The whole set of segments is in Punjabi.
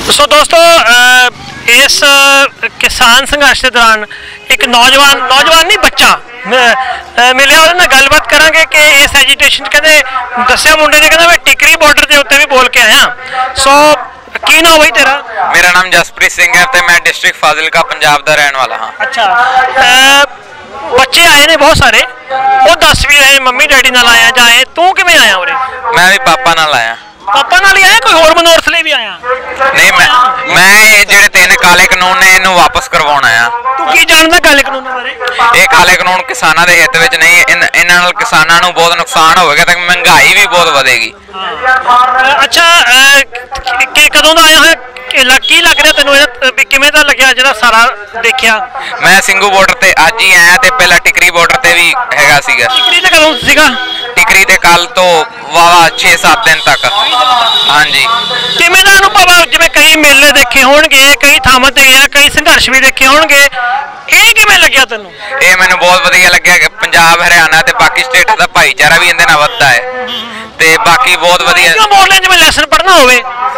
सो दोस्तों इस किसान संघर्ष के दौरान एक नौजवान नहीं बच्चा मिले ਉਹਦੇ गलबात करांगे कि इस एजीटेशन कहते दस्या मुंडे ने कहता मैं टिकरी बॉर्डर के उत्ते भी बोल के आया। सो की नाम भाई तेरा? मेरा नाम जसप्रीत सिंह है ते मैं डिस्ट्रिक्ट फाजिलका पंजाब का रहने वाला हाँ। अच्छा बच्चे आए ने बहुत सारे वो दस भी रहे मम्मी डैडी नाल आया जाए तू किवें आया उरे? मैं भी पापा नाल आया। पापा नाल ही आया कोई होर मनोरथ ले भी आया? नहीं मैं ਜਿਹੜੇ ਤਿੰਨ ਕਾਲੇ ਕਾਨੂੰਨ ਨੇ ਇਹਨੂੰ ਵਾਪਸ ਕਰਵਾਉਣ ਆਇਆ। ਤੂੰ ਕੀ ਜਾਣਦਾ ਕਾਲੇ ਕਾਨੂੰਨਾਂ ਬਾਰੇ? ਇਹ ਕਾਲੇ ਕਾਨੂੰਨ ਕਿਸਾਨਾਂ ਦੇ ਹਿੱਤ ਵਿੱਚ ਨਹੀਂ, ਇਹਨਾਂ ਨਾਲ ਕਿਸਾਨਾਂ ਨੂੰ ਬਹੁਤ ਨੁਕਸਾਨ ਹੋਵੇਗਾ ਤੇ ਮਹਿੰਗਾਈ ਵੀ ਬਹੁਤ ਵਧੇਗੀ। ਅੱਛਾ ਕਿ ਕਦੋਂ ਦਾ ਆਇਆ ਹੋਇਆ ਕੀ ਲੱਗ ਰਿਹਾ ਤੈਨੂੰ ਵੀ ਕਿਵੇਂ ਦਾ ਲੱਗਿਆ ਜਿਹੜਾ ਸਾਰਾ ਦੇਖਿਆ? ਮੈਂ ਸਿੰਘੂ ਬਾਰਡਰ ਤੇ ਅੱਜ ਹੀ ਆਇਆ ਤੇ ਪਹਿਲਾਂ ਟਿਕਰੀ ਬਾਰਡਰ ਤੇ ਵੀ ਹੈਗਾ ਸੀਗਾ। ਟਿਕਰੀ ਤੇ ਕਦੋਂ ਸੀਗਾ? ਟਿਕਰੀ ਤੇ ਕੱਲ ਤੋਂ ਵਾਵਾ 6-7 ਦਿਨ ਤੱਕ। ਹਾਂਜੀ ਕਿਵੇਂ ਦਾ ਅਨੁਭਵ? ਜਿਵੇਂ ਕਈ ਮੇਲੇ ਦੇਖੇ ਹੋਣਗੇ ਕਈ ਥਾਵਾਂ ਤੇ ਗਿਆ ਕਈ ਸੰਘਰਸ਼ ਵੀ ਦੇਖੇ ਹੋਣਗੇ ਇਹ ਕਿਵੇਂ ਲੱਗਿਆ ਤੈਨੂੰ? ਇਹ ਮੈਨੂੰ ਬਹੁਤ ਵਧੀਆ ਲੱਗਿਆ ਕਿ ਪੰਜਾਬ ਹਰਿਆਣਾ ਤੇ ਬਾਕੀ ਸਟੇਟਾਂ ਦਾ ਭਾਈਚਾਰਾ ਵੀ ਇਹਦੇ ਨਾਲ ਵੱਧਦਾ ਹੈ ਤੇ ਬਾਕੀ ਬਹੁਤ ਵਧੀਆ। ਕਿਉਂ ਬੋਲਦੇ ਜਿਵੇਂ ਲੈਸਨ ਪੜ੍ਹਨਾ ਹੋਵੇ?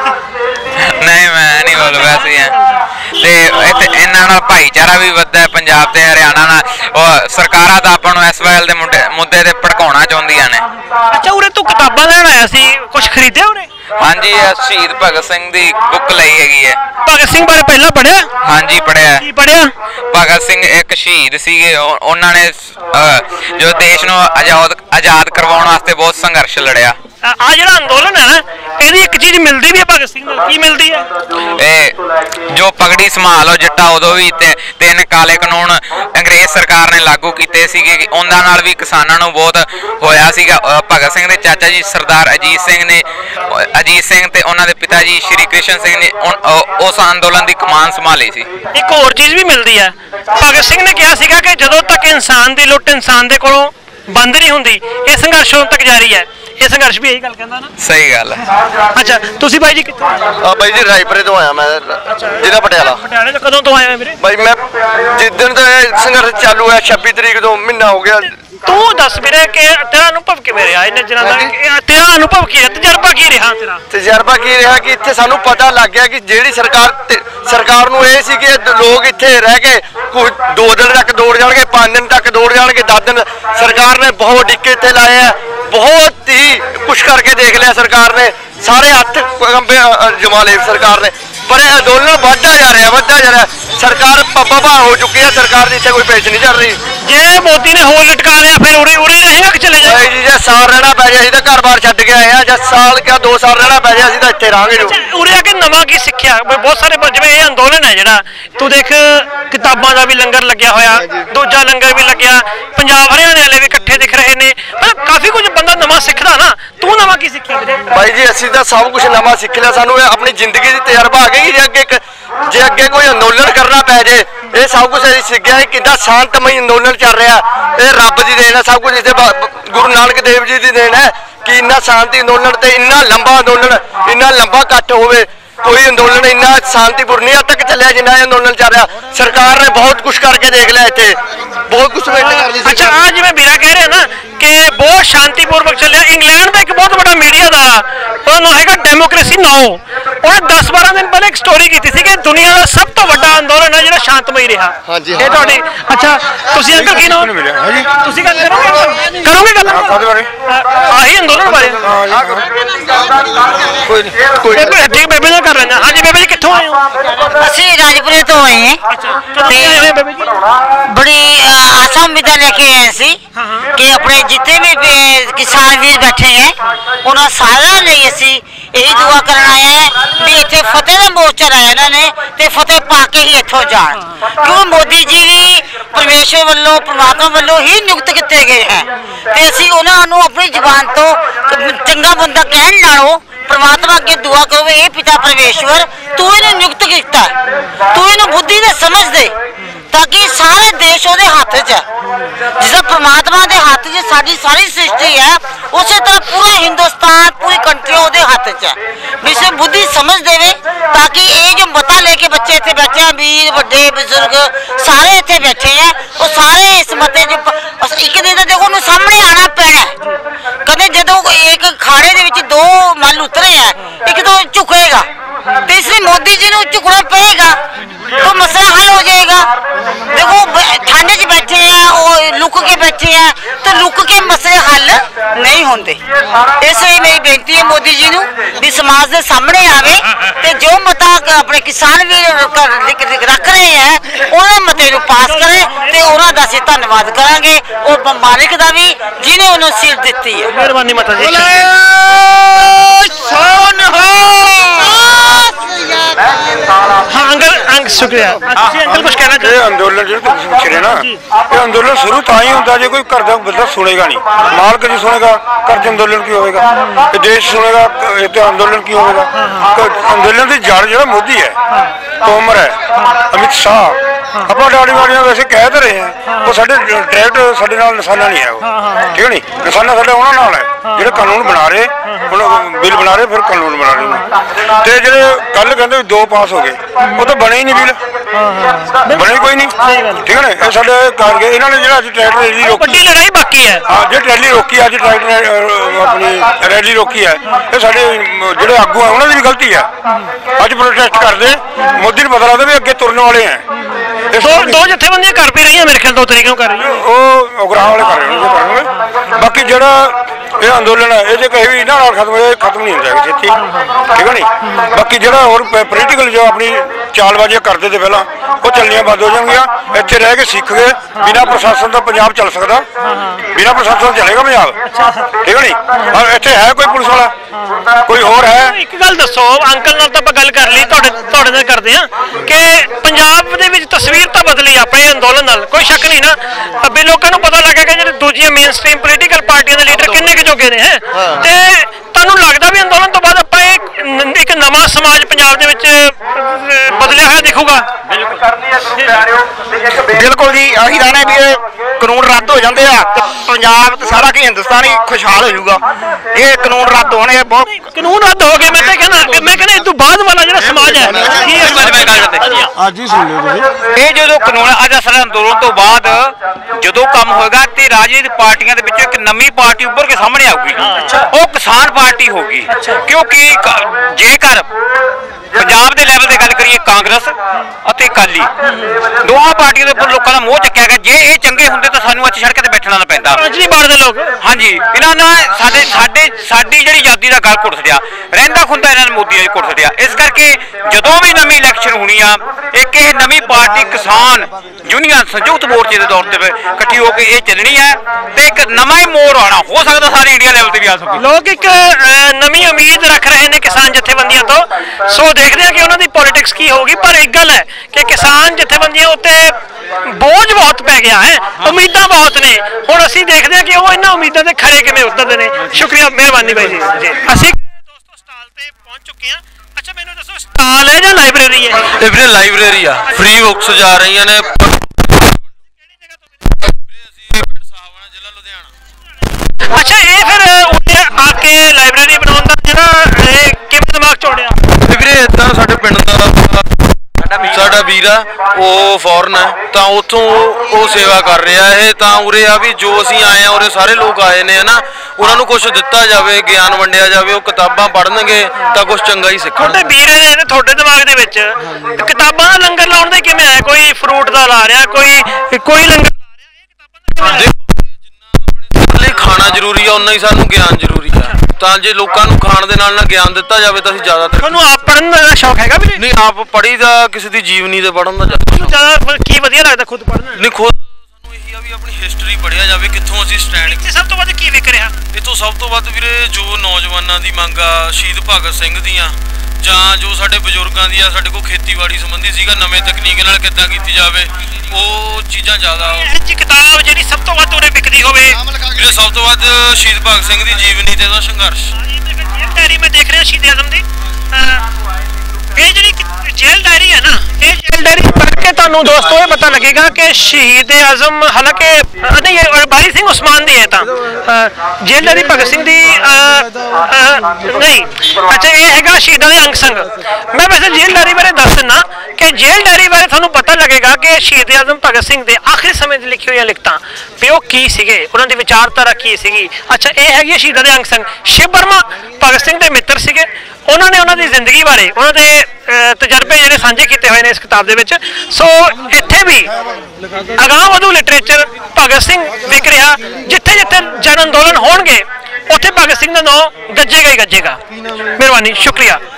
ਨਹੀਂ ਮੈਂ ਨਹੀਂ ਬੋਲ ਵੈਸੇ ਹੀ ਤੇ ਇੱਥੇ ਇਹਨਾਂ ਨਾਲ ਭਾਈਚਾਰਾ ਵੀ ਵੱਧਦਾ ਹੈ ਪੰਜਾਬ ਤੇ ਹਰਿਆਣਾ ਨਾਲ। ਉਹ ਸਰਕਾਰਾਂ ਤਾਂ ਆਪਾਂ ਨੂੰ ਇਸ ਵੇਲੇ ਦੇ ਮੁੱਦੇ ਤੇ ਭੜਕਾਉਣਾ ਚਾਹੁੰਦੀਆਂ ਨੇ। ਅੱਛਾ ਉਰੇ ਤੂੰ ਕਿਤਾਬਾਂ ਲੈਣ ਆਇਆ ਸੀ ਕੁਝ ਖਰੀਦਿਆ ਉਰੇ? ਹਾਂਜੀ ਸ਼ਹੀਦ ਭਗਤ ਸਿੰਘ ਦੀ ਬੁੱਕ ਲਈ ਹੈਗੀ ਹੈ। ਭਗਤ ਸਿੰਘ ਬਾਰੇ ਪਹਿਲਾਂ ਪੜ੍ਹਿਆ? ਹਾਂਜੀ ਪੜ੍ਹਿਆ। ਕੀ ਪੜ੍ਹਿਆ? ਭਗਤ ਸਿੰਘ ਇੱਕ ਸ਼ਹੀਦ ਸੀਗੇ, ਉਹਨਾਂ ਨੇ ਜੋ ਦੇਸ਼ ਨੂੰ ਆਜ਼ਾਦ ਕਰਵਾਉਣ ਵਾਸਤੇ ਬਹੁਤ ਸੰਘਰਸ਼ ਲੜਿਆ। ਆ ਜਿਹੜਾ ਅੰਦੋਲਨ ਹੈ ਨਾ ਇਹਦੀ ਇੱਕ ਚੀਜ਼ ਮਿਲਦੀ ਵੀ ਹੈ ਭਗਤ ਸਿੰਘ ਨਾਲ, ਕੀ ਮਿਲਦੀ ਹੈ? ਇਹ ਜੋ ਪਗੜੀ ਸੰਭਾਲੋ ਜੱਟਾ ਉਦੋਂ ਵੀ ਤਿੰਨ ਕਾਲੇ ਕਾਨੂੰਨ ਅੰਗਰੇਜ਼ ਸਰਕਾਰ ਨੇ ਲਾਗੂ ਕੀਤੇ ਸੀਗੇ ਕਿ ਉਹਨਾਂ ਨਾਲ ਵੀ ਕਿਸਾਨਾਂ ਨੂੰ ਬਹੁਤ ਹੋਇਆ ਸੀਗਾ। ਭਗਤ ਸਿੰਘ ਦੇ ਚਾਚਾ ਜੀ ਸਰਦਾਰ ਅਜੀਤ ਸਿੰਘ ਤੇ ਉਹਨਾਂ ਦੇ ਪਿਤਾ ਜੀ ਸ਼੍ਰੀ ਕ੍ਰਿਸ਼ਨ ਸਿੰਘ ਨੇ ਉਸ ਅੰਦੋਲਨ ਦੀ ਕਮਾਨ ਸੰਭਾਲੀ ਸੀ। ਇੱਕ ਹੋਰ ਚੀਜ਼ ਵੀ ਮਿਲਦੀ ਹੈ, ਭਗਤ ਸਿੰਘ ਨੇ ਕਿਹਾ ਸੀਗਾ ਕਿ ਜਦੋਂ ਤੱਕ ਇਨਸਾਨ ਦੀ ਲੁੱਟ ਇਨਸਾਨ ਦੇ ਕੋਲੋਂ ਬੰਦ ਨਹੀਂ ਹੁੰਦੀ ਇਹ ਸੰਘਰਸ਼ ਉਦੋਂ ਤੱਕ ਜਾਰੀ ਹੈ। ਇਹ ਸੰਘਰਸ਼ ਵੀ ਇਹੀ ਗੱਲ ਕਹਿੰਦਾ ਨਾ? ਸਹੀ ਗੱਲ ਹੈ। ਅੱਛਾ ਤੁਸੀਂ ਬਾਈ ਜੀ ਕਿੱਥੋਂ ਆਏ? ਬਾਈ ਜੀ ਰਾਏਪੁਰੇ ਤੋਂ ਆਇਆ ਮੈਂ, ਜ਼ਿਲ੍ਹਾ ਪਟਿਆਲਾ। ਪਟਿਆਲੇ ਤੋਂ ਕਦੋਂ ਤੋਂ ਆਏ ਹੋ ਵੀਰੇ? ਬਾਈ ਮੈਂ ਜਿੱਦਣ ਤੋਂ ਇਹ ਸੰਘਰਸ਼ ਚਾਲੂ ਹੋਇਆ 26 ਤਰੀਕ ਤੋਂ ਮਹੀਨਾ ਹੋ ਗਿਆ। ਤੂੰ ਦੱਸ ਵੀਰੇ ਕਿ ਤੇਰਾ ਅਨੁਭਵ ਕਿਵੇਂ ਰਿਹਾ ਇਹਨਾਂ ਦਿਨਾਂ ਦਾ? ਤੇਰਾ ਅਨੁਭਵ ਕੀ ਹੈ, ਤਜਰਬਾ ਕੀ ਰਿਹਾ ਤੇਰਾ? ਤਜਰਬਾ ਕੀ ਰਿਹਾ ਕਿ ਇੱਥੇ ਸਾਨੂੰ ਪਤਾ ਲੱਗ ਗਿਆ ਕਿ ਜਿਹੜੀ ਸਰਕਾਰ ਨੂੰ ਇਹ ਸੀ ਕਿ ਲੋਕ ਇੱਥੇ ਰਹਿ ਕੇ ਕੋਈ 2 ਦਿਨ ਤੱਕ ਦੌੜ ਜਾਣਗੇ, 5 ਦਿਨ ਤੱਕ ਦੌੜ ਜਾਣਗੇ, 10 ਦਿਨ। ਸਰਕਾਰ ਨੇ ਬਹੁਤ ਡਿੱਕੇ ਇੱਥੇ ਲਾਏ ਆ, ਬਹੁਤ ਹੀ ਕੁਛ ਕਰਕੇ ਦੇਖ ਲਿਆ ਸਰਕਾਰ ਨੇ, ਸਾਰੇ ਹੱਥ ਕੰਬੇ ਜਮਾ ਲਏ ਸਰਕਾਰ ਨੇ। ਪਰ ਇਹ ਅੰਦੋਲਨ ਵੱਧਦਾ ਜਾ ਰਿਹਾ ਸਰਕਾਰ ਪੱਪਾ ਹੋ ਚੁੱਕੀ ਹੈ, ਸਰਕਾਰ ਦੀ ਇੱਥੇ ਕੋਈ ਪੇਸ਼ ਨਹੀਂ ਚੱਲ ਰਹੀ। ਜੇ ਮੋਦੀ ਨੇ ਹੋਰ ਲਟਕਾ ਲਿਆ ਫਿਰ ਉਰੇ ਰਹੇਗਾ ਕਿ ਚਲੇ ਜਾਏਗਾ? ਜੀ ਜੇ ਸਾਲ ਰਹਿਣਾ ਪੈ ਗਿਆ ਅਸੀਂ ਤਾਂ ਘਰ-ਬਾਰ ਛੱਡ ਕੇ ਆਏ ਆ, ਜਾਂ ਸਾਲ ਕਿਆ 2 ਸਾਲ ਰਹਿਣਾ ਪੈ ਗਿਆ ਅਸੀਂ ਤਾਂ ਇੱਥੇ ਰਹਾਂਗੇ। ਜੋ ਉਰੇ ਆ ਕੇ ਨਵਾਂ ਕੀ ਸਿੱਖਿਆ? ਬਹੁਤ ਸਾਰੇ ਜਿਵੇਂ ਇਹ ਅੰਦੋਲਨ ਹੈ ਜਿਹੜਾ ਤੂੰ ਦੇਖ ਕਿਤਾਬਾਂ ਦਾ ਵੀ ਲੰਗਰ ਲੱਗਿਆ ਹੋਇਆ, ਦੂਜਾ ਲੰਗਰ ਵੀ ਲੱਗਿਆ, ਪੰਜਾਬ ਹਰਿਆਣੇ ਵਾਲੇ ਵੀ ਇਕੱਠੇ ਦਿਖ ਰਹੇ ਨੇ, ਮਤਲਬ ਕਾਫੀ ਕੁਝ ਬੰਦਾ ਨਵਾਂ ਸਿੱਖਦਾ ਨਾ। ਤੂੰ ਨਵਾਂ ਕੀ ਸਿੱਖਿਆ ਵੀਰੇ? ਬਾਈ ਜੀ ਅਸੀਂ ਤਾਂ ਸਭ ਕੁਝ ਨਵਾਂ ਸਿੱਖ ਲਿਆ, ਸਾਨੂੰ ਆਪਣੀ ਜ਼ਿੰਦਗੀ ਦੀ ਤਜਰਬਾ ਆ ਗਈ ਜੇ ਅੱਗੇ ਕੋਈ ਅੰਦੋਲਨ ਕਰਨਾ ਪੈ ਜੇ। ਇਹ ਸਭ ਕੁਝ ਅਸੀਂ ਸਿੱਖਿਆ ਹੈ ਕਿੰਨਾ ਸ਼ਾਂਤਮਈ ਅੰਦੋਲਨ ਚੱਲ ਰਿਹਾ। ਇਹ ਰੱਬ ਦੀ ਦੇਣ ਹੈ ਸਭ ਕੁਝ, ਇੱਥੇ ਗੁਰੂ ਨਾਨਕ ਦੇਵ ਜੀ ਦੀ ਦੇਣ ਹੈ ਕਿ ਇੰਨਾ ਸ਼ਾਂਤੀ ਅੰਦੋਲਨ ਤੇ ਇੰਨਾ ਲੰਬਾ ਅੰਦੋਲਨ, ਇੰਨਾ ਲੰਬਾ ਇਕੱਠ ਹੋਵੇ। ਕੋਈ ਅੰਦੋਲਨ ਇੰਨਾ ਸ਼ਾਂਤੀਪੂਰਨ ਨਹੀਂ ਅੱਜ ਤੱਕ ਚੱਲਿਆ ਜਿੰਨਾ ਇਹ ਅੰਦੋਲਨ ਚੱਲ ਰਿਹਾ। ਸਰਕਾਰ ਨੇ ਬਹੁਤ ਕੁਝ ਕਰਕੇ ਦੇਖ ਲਿਆ, ਇੱਥੇ ਬਹੁਤ ਕੁਝ ਵੇਟ ਕਰ ਲਈ। ਅੱਛਾ ਆ ਜਿਵੇਂ ਵੀਰਾ ਕਹਿ ਰਿਹਾ ਨਾ ਕਿ ਬਹੁਤ ਸ਼ਾਂਤੀਪੂਰਵਕ ਚੱਲਿਆ। ਇੰਗਲੈਂਡ ਦਾ ਇੱਕ ਬਹੁਤ ਵੱਡਾ ਮੀਡੀਆ ਦਾ ਉਹਦਾ ਨਾਮ ਹੈਗਾ ਡੈਮੋਕ੍ਰੇਸੀ ਨਾਓ, ਉਹਨੇ 10-12 ਦਿਨ ਪਹਿਲੇ ਇੱਕ ਸਟੋਰੀ ਕੀਤੀ ਸੀ ਕਿ ਦੁਨੀਆ ਦਾ ਸਭ ਤੋਂ ਵੱਡਾ ਅੰਦੋਲਨ ਹੈ ਜਿਹੜਾ ਸ਼ਾਂਤਮਈ ਰਿਹਾ। ਇਹ ਤੁਹਾਡੀ ਅੱਛਾ ਤੁਸੀਂ ਅੰਕਲ ਕੀ ਨਾਮ? ਤੁਸੀਂ ਗੱਲ ਕਰੋਗੇ ਗੱਲ ਆਹੀ ਅੰਦੋਲਨ ਬਾਰੇ? ਠੀਕ ਬੇਬੇ ਨਾਲ ਕਰ ਲੈਣਾ। ਹਾਂਜੀ ਬੇਬੇ ਜੀ ਕਿੱਥੋਂ ਆਏ ਹੋ? ਅਸੀਂ ਰਾਜਪੁਰੇ ਤੋਂ ਆਏ ਹਾਂ। ਬੜੀ ਆਸਾਂ ਉਮੀਦਾਂ ਲੈ ਕੇ ਆਏ ਸੀ ਕਿ ਆਪਣੇ ਜਿੱਥੇ ਵੀ ਕਿਸਾਨ ਵੀਰ ਬੈਠੇ ਹੈ ਉਹਨਾਂ ਸਾਰਿਆਂ ਲਈ ਅਸੀਂ ਇਹੀ ਦੁਆ ਕਰਨ ਆਏ ਹਾਂ ਵੀ ਇੱਥੇ ਫਤਿਹ ਦਾ ਮੋਰਚਾ ਲਾਇਆ ਇਹਨਾਂ ਨੇ ਤੇ ਫਤਿਹ ਪਾ ਕੇ ਹੀ ਇੱਥੋਂ ਜਾਣ, ਕਿਉਂ ਮੋਦੀ ਜੀ ਵੀ ਪਰਮੇਸ਼ਵਰ ਵੱਲੋਂ ਪਰਮਾਤਮਾ ਵੱਲੋਂ ਹੀ ਨਿਯੁਕਤ ਕੀਤੇ ਗਏ ਹੈ ਤੇ ਅਸੀਂ ਉਹਨਾਂ ਨੂੰ ਆਪਣੀ ਜ਼ੁਬਾਨ ਤੋਂ ਚੰਗਾ ਬੰਦਾ ਕਹਿਣ ਨਾਲੋਂ परमात्मा अगे दुआ करो ये पिता परमेश्वर तू इन्हें नियुक्त किया, तू इन्हें बुद्धि दे समझ दे ताकि सारे देश ओदे हाथ च जिस परमात्मा दे हाथ च साडी सारी सृष्टि है उस तरह पूरा हिंदुस्तान पूरी कंट्री ओदे हाथ च विशे बुद्धि समझ देवे ताकि ये जो मता लेके बच्चे इतने बैठे हैं वीर बड़े बुजुर्ग सारे इतने बैठे हैं वो सारे इस मते जो एक दिन देखो उन्हें सामने आना पैना कदे जो एक खाड़े दे विच दो मल उतरे हैं एक तो झुकेगा तो इसलिए मोदी जी ਹੈ ਤਾਂ ਲੁੱਕ ਕੇ ਮਸਲੇ ਹੱਲ ਨਹੀਂ ਹੁੰਦੇ। ਇਸ ਲਈ ਮੇਰੀ ਬੇਨਤੀ ਹੈ ਮੋਦੀ ਜੀ ਨੂੰ ਵੀ ਸਮਾਜ ਦੇ ਸਾਹਮਣੇ ਆਵੇ ਤੇ ਜੋ ਮਤਾ ਆਪਣੇ ਕਿਸਾਨ ਵੀ ਰੱਖ ਰਹੇ ਹੈ ਉਹਨਾਂ ਮਤੇ ਨੂੰ ਪਾਸ ਕਰੇ ਤੇ ਉਹਨਾਂ ਦਾ ਅਸੀਂ ਧੰਨਵਾਦ ਕਰਾਂਗੇ ਉਹ ਮਾਲਿਕ ਦਾ ਵੀ ਜਿਹਨੇ ਉਹਨੂੰ ਸੀਟ ਦਿੱਤੀ ਹੈ। ਮਿਹਰਬਾਨੀ ਮਾਤਾ ਜੀ। हाँ अंकल शुक्रिया। अंकल कुछ कहना चाहिए? अंदोलन जो पूछ रहे ना, ये अंदोलन शुरू तो ही होता है, कोई घर का बंदा सुनेगा नहीं, मालिक नहीं सुनेगा, घर से अंदोलन की होगा, देश सुनेगा तो अंदोलन की होगा। अंदोलन की जड़ जो मोदी है, तोमर है, अमित शाह, आप डाड़ी वाड़ियां वैसे कह तो रहे हैं, वो साढ़े डायरेक्ट साढ़े नाल निशाना नहीं है वो, ठीक है नहीं, निशाना साढ़े उन्होंने नाल है जो कानून बना रहे, बिल बना रहे, फिर कानून बना रहे। तो जो कल कहते 2 पास हो गए, वो तो बने ही नहीं बिल, बने कोई नहीं, ठीक है ना। ये साढ़े कर गए इन्होंने जो ट्रैक्टर रैली रोकी, लड़ाई बाकी है, हाँ जो रैली रोकी अज ट्रैक्टर अपनी रैली रोकी है, ये साढ़े जो आगू है उन्होंने भी गलती है। अज प्रोटेस्ट करते मोदी ने पता लगता भी अगे तुरने वाले हैं। दो जथेबंदियां कर भी रही है मेरे ख्याल 2 तरीके कर रही है, वो उगराह वाले कर रहे हैं। बाकी जो ये अंदोलन है ये कहीं भी ना खत्म हो खत्म नहीं होता छेती, ठीक है नहीं। बाकी जो और पोलिटिकल जो अपनी चालबाजियां करते थे पहला वो चलनियां बंद हो जाएंगियां। इत्थे रह के सीख गए बिना प्रशासन तो पंजाब चल सकता, बिना प्रशासन चलेगा पंजाब, ठीक है नहीं। और इत्थे है कोई पुलिस वाला कोई होर है? एक गल दसो अंकल नाल तां आपां गल कर ली, तुहाडे नाल करदे हां कि पंजाब दे विच तस्वीर तां बदली अपने अंदोलन नाल, कोई शक नहीं ना। अभी लोकां नूं पता लग गया कि ਜਿਹੜੇ ਦੂਜੀਆਂ ਮੇਨ ਸਟ੍ਰੀਮ ਪੋਲੀਟੀਕਲ ਪਾਰਟੀਆਂ ਦੇ ਲੀਡਰ ਕਿੰਨੇ ਕੁ ਜੋਗੇ ਨੇ ਹੈ, ਤੇ ਤੁਹਾਨੂੰ ਲੱਗਦਾ ਵੀ ਅੰਦੋਲਨ ਤੋਂ ਬਾਅਦ ਆਪਾਂ ਇੱਕ ਨਵਾਂ ਸਮਾਜ ਪੰਜਾਬ ਦੇ ਵਿੱਚ ਬਦਲਿਆ ਹੋਇਆ ਦਿਖੂਗਾ? बिल्कुल जी आही रहना भी कानून रद्द हो जाते हैं तो पंजाब तो सारा कि हिंदुस्तान ही खुशहाल हो जाऊगा। ये कानून रद्द होने बहुत ਕਾਨੂੰਨ ਰੱਦ ਹੋ ਗਏ, मैं कहना इस तो बाद वाला जो समाज है ਅੱਜ ਹੀ ਸੁਣ ਲਿਓ ਤੁਸੀਂ। ਇਹ ਜਦੋਂ ਕਾਨੂੰਨ ਅੱਜ ਅਸਲ ਅੰਦੋਲਨ ਤੋਂ ਬਾਅਦ ਜਦੋਂ ਕੰਮ ਹੋਏਗਾ ਤੇ ਰਾਜਨੀਤਿਕ ਪਾਰਟੀਆਂ ਦੇ ਵਿੱਚੋਂ ਇੱਕ ਨਵੀਂ ਪਾਰਟੀ ਉੱਭਰ ਕੇ ਸਾਹਮਣੇ ਆਊਗੀ, ਉਹ ਕਿਸਾਨ ਪਾਰਟੀ ਹੋਗੀ। ਕਿਉਂਕਿ ਜੇਕਰ ਪੰਜਾਬ ਦੇ ਲੈਵਲ ਤੇ ਗੱਲ ਕਰੀਏ ਕਾਂਗਰਸ ਅਤੇ ਅਕਾਲੀ ਦੋਹਾਂ ਪਾਰਟੀਆਂ ਦੇ ਉੱਪਰ ਲੋਕਾਂ ਦਾ ਮੋਹ ਚੱਕਿਆ ਗਿਆ। ਜੇ ਇਹ ਚੰਗੇ ਹੁੰਦੇ ਤਾਂ ਸਾਨੂੰ ਅੱਜ ਸੜਕ ਤੇ ਬੈਠਣਾ ਨਾ ਪੈਂਦਾ। ਨਹੀਂ ਬਾੜਦੇ ਲੋਕ, ਹਾਂਜੀ ਇਹਨਾਂ ਨੇ ਸਾਡੀ ਜਿਹੜੀ ਆਜ਼ਾਦੀ ਦਾ ਗੱਲ ਘੁੱਟ ਛੱਡਿਆ, ਰਹਿੰਦਾ ਖੁੰਦਾ ਇਹਨਾਂ ਨੇ ਮੋਦੀ ਜੀ ਘੁੱਟ ਛੱਡਿਆ। ਇਸ ਕਰਕੇ ਜਦੋਂ ਵੀ ਨਵੀਂ ਇਲੈਕਸ਼ਨ ਹੋਣੀ ਆ ਇੱਕ ਇਹ ਨਵੀਂ ਪਾਰਟੀ ਕਿਸਾਨ ਯੂਨੀਅਨ ਸੰਯੁਕਤ ਮੋਰਚੇ ਦੇ ਤੌਰ ਤੇ ਇਕੱਠੀ ਹੋ ਕੇ ਇਹ ਚੱਲਣੀ ਹੈ ਤੇ ਇੱਕ ਨਵਾਂ ਹੀ ਮੋੜ ਆਉਣਾ, ਹੋ ਸਕਦਾ ਸਾਰੇ ਇੰਡੀਆ ਲੈਵਲ ਤੇ ਵੀ ਆ ਸਕੇ। ਲੋਕ ਇੱਕ ਨਵੀਂ ਉਮੀਦ ਰੱਖ ਰਹੇ ਨੇ ਕਿਸਾਨ ਜਥੇਬੰਦੀਆਂ ਤੋਂ, ਸੋ ਦੇਖਦੇ ਹਾਂ ਕਿ ਉਹਨਾਂ ਦੀ ਪੋਲਿਟਿਕਸ ਕੀ ਹੋਊਗੀ। ਪਰ ਇੱਕ ਗੱਲ ਹੈ ਕਿ ਕਿਸਾਨ ਜਥੇਬੰਦੀਆਂ ਉੱਤੇ ਬੋਝ ਬਹੁਤ ਪੈ ਗਿਆ ਹੈ, ਉਮੀਦਾਂ ਬਹੁਤ ਨੇ। ਹੁਣ ਅਸੀਂ ਦੇਖਦੇ ਹਾਂ ਕਿ ਉਹ ਇਹਨਾਂ ਉਮੀਦਾਂ ਦੇ ਖਰੇ ਕਿਵੇਂ ਉਤਰਦੇ ਨੇ। ਸ਼ੁਕਰੀਆ, ਮਿਹਰਬਾਨੀ ਬਾਈ ਜੀ। ਅਸੀਂ ਦੋਸਤੋ ਸਟਾਲ ਤੇ ਪਹੁੰਚ ਚੁੱਕੇ ਹਾਂ। ਅੱਛਾ ਮੈਨੂੰ ਦੱਸੋ ਸਟਾਲ ਹੈ ਜਾਂ ਲਾਇਬ੍ਰੇਰੀ ਹੈ? ਇਹ ਵੀਰੇ ਲਾਇਬ੍ਰੇਰੀ ਆ, ਫ੍ਰੀ ਬੁੱਕਸ ਜਾ ਰਹੀਆਂ ਨੇ। ਅੱਛਾ ਇਹ ਫਿਰ ਉੱਥੇ ਆ ਕੇ ਲਾਇਬ੍ਰੇਰੀ ਬਣਾਉਣ ਦਾ ਜਿਹੜਾ ਇਹ ਕਿਵੇਂ ਦਿਮਾਗ ਚੋੜਿਆ? ਵੀਰੇ ਇਦਾਂ ਸਾਡੇ ਪਿੰਡ ਦਾ ਸਾਡਾ ਵੀਰ ਆ, ਉਹ ਫੋਰਨ ਹੈ ਤਾਂ ਉੱਥੋਂ ਉਹ ਸੇਵਾ ਕਰ ਰਿਹਾ। ਇਹ ਤਾਂ ਉਰੇ ਆ ਵੀ ਜੋ ਅਸੀਂ ਆਏ ਆ ਉਰੇ ਸਾਰੇ ਲੋਕ ਆਏ ਨੇ ਹਨਾ, ਉਹਨਾਂ ਨੂੰ ਕੁਝ ਦਿੱਤਾ ਜਾਵੇ, ਗਿਆਨ ਵੰਡਿਆ ਜਾਵੇ, ਉਹ ਕਿਤਾਬਾਂ ਪੜ੍ਹਨਗੇ ਤਾਂ ਕੁਝ ਚੰਗਾ ਹੀ ਸਿੱਖਣਗੇ। ਤੁਹਾਡੇ ਵੀਰ ਨੇ ਤੁਹਾਡੇ ਦਿਮਾਗ ਦੇ ਵਿੱਚ ਕਿਤਾਬਾਂ ਦਾ ਲੰਗਰ ਲਾਉਣ ਦੇ ਕਿਵੇਂ ਹੈ? ਕੋਈ ਫਰੂਟ ਦਾ ਲਾ ਰਿਹਾ, ਕੋਈ ਲੰਗਰ ਲਾ ਰਿਹਾ, ਇਹ ਕਿਤਾਬਾਂ ਦਾ ਲਈ ਖਾਣਾ ਜ਼ਰੂਰੀ ਆ ਉਨਾ ਹੀ ਸਾਨੂੰ ਗਿਆਨ ਜ਼ਰੂਰੀ ਆ। ਤਾਂ ਜੇ ਲੋਕਾਂ ਨੂੰ ਖਾਣ ਦੇ ਨਾਲ ਗਿਆਨ ਦਿੱਤਾ ਜਾਵੇ ਤਾਂ ਅਸੀਂ ਜ਼ਿਆਦਾਤਰ। ਤੁਹਾਨੂੰ ਆਪ ਪੜ੍ਹਨ ਦਾ ਸ਼ੌਕ ਹੈਗਾ ਵੀ? ਨਹੀਂ ਆਪ ਪੜ੍ਹੀ ਦਾ ਕਿਸੇ ਦੀ ਜੀਵਨੀ ਤੇ ਪੜ੍ਹਨ ਦਾ ਜ਼ਿਆਦਾ ਕੀ ਵਧੀਆ ਲੱਗਦਾ ਖੁਦ ਪੜ੍ਹਨਾ? ਨਹੀਂ ਖੁਦ ਸਾਨੂੰ ਇਹੀ ਆ ਵੀ ਆਪਣੀ ਹਿਸਟਰੀ ਪੜ੍ਹਿਆ ਜਾਵੇ, ਕਿੱਥੋਂ ਅਸੀਂ ਸਟੈਂਡ। ਸਭ ਤੋਂ ਵੱਧ ਕੀ ਵਿਕ ਰਿਹਾ ਇੱਥੋਂ? ਸਭ ਤੋਂ ਵੱਧ ਵੀਰੇ ਜੋ ਨੌਜਵਾਨਾਂ ਦੀ ਮੰਗ ਆ, ਸ਼ਹੀਦ ਭਗਤ ਸਿੰਘ ਦੀਆਂ ਜਾਂ ਜੋ ਸਾਡੇ ਬਜ਼ੁਰਗਾਂ ਦੀ ਆ, ਸਾਡੇ ਕੋਲ ਖੇਤੀਬਾੜੀ ਸੰਬੰਧੀ ਸੀਗਾ, ਨਵੇਂ ਤਕਨੀਕ ਨਾਲ ਕਿੱਦਾਂ ਕੀਤੀ ਜਾਵੇ, ਉਹ ਚੀਜ਼ਾਂ ਜ਼ਿਆਦਾ। ਇਹ ਕਿਤਾਬ ਜਿਹੜੀ ਸਭ ਤੋਂ ਵੱਧ ਉਰੇ ਵਿਕਦੀ ਹੋਵੇ? ਵੀਰੇ ਸਭ ਤੋਂ ਵੱਧ ਸ਼ਹੀਦ ਭਗਤ ਸਿੰਘ ਦੀ ਜੀਵਨੀ ਤੇ ਉਹਦਾ ਸੰਘਰਸ਼। ਡਾਇਰੀ ਮੈਂ ਦੇਖ ਰਿਹਾ ਸ਼ਹੀਦ ਆਜ਼ਮ ਦੀ, ਇਹ ਜਿਹੜੀ ਜੇਲ੍ਹ ਡਾਇਰੀ ਹੈ ਨਾ, ਇਹ ਜੇਲ੍ਹ ਡਾਇਰੀ ਪੜ੍ਹ ਕੇ ਤੁਹਾਨੂੰ ਦੋਸਤੋ ਇਹ ਪਤਾ ਲੱਗੇਗਾ ਕਿ ਸ਼ਹੀਦ ਆਜ਼ਮ ਹਾਲਾਂਕਿ ਨਹੀਂ ਬਾਰੀ ਸਿੰਘ ਉਸਮਾਨ ਦੀ ਹੈ ਤਾਂ ਜੇਲ੍ਹ ਡਾਇਰੀ ਭਗਤ ਸਿੰਘ ਦੀ ਨਹੀਂ। ਅੱਛਾ ਇਹ ਹੈਗਾ ਸ਼ਹੀਦਾਂ ਦੇ ਅੰਗ ਸੰਗ। ਮੈਂ ਵੈਸੇ ਜੇਲ੍ਹ ਡਾਇਰੀ ਬਾਰੇ ਦੱਸ ਦਿੰਦਾ ਕਿ ਜੇਲ੍ਹ ਡਾਇਰੀ ਬਾਰੇ ਤੁਹਾਨੂੰ ਪਤਾ ਲੱਗੇਗਾ ਕਿ ਸ਼ਹੀਦ ਆਜ਼ਮ ਭਗਤ ਸਿੰਘ ਦੇ ਆਖਰੀ ਸਮੇਂ 'ਚ ਲਿਖੀ ਹੋਈਆਂ ਲਿਖਤਾਂ ਵੀ ਉਹ ਕੀ ਸੀਗੇ, ਉਹਨਾਂ ਦੀ ਵਿਚਾਰਧਾਰਾ ਕੀ ਸੀਗੀ। ਅੱਛਾ ਇਹ ਹੈਗੀ ਹੈ ਸ਼ਹੀਦਾਂ ਦੇ ਅੰਗ ਸੰਗ। ਸ਼ਿਵ ਵਰਮਾ ਭਗਤ ਸਿੰਘ ਦੇ ਮਿੱਤਰ ਸੀਗੇ, ਉਹਨਾਂ ਨੇ ਉਹਨਾਂ ਦੀ ਜ਼ਿੰਦਗੀ ਬਾਰੇ, ਉਹਨਾਂ ਦੇ ਤਜਰਬੇ ਜਿਹੜੇ ਸਾਂਝੇ ਕੀਤੇ ਹੋਏ ਨੇ ਇਸ ਕਿਤਾਬ ਦੇ ਵਿੱਚ। ਸੋ ਇੱਥੇ ਵੀ ਅਗਾਂਹ ਵਧੂ ਲਿਟਰੇਚਰ ਭਗਤ ਸਿੰਘ ਵਿਕ ਰਿਹਾ। ਜਿੱਥੇ ਜਿੱਥੇ ਜਨ ਅੰਦੋਲਨ ਹੋਣਗੇ ਉੱਥੇ ਭਗਤ ਸਿੰਘ ਦਾ ਨਾਂ ਗੱਜੇਗਾ ਹੀ ਗੱਜੇਗਾ। ਮਿਹਰਬਾਨੀ, ਸ਼ੁਕਰੀਆ।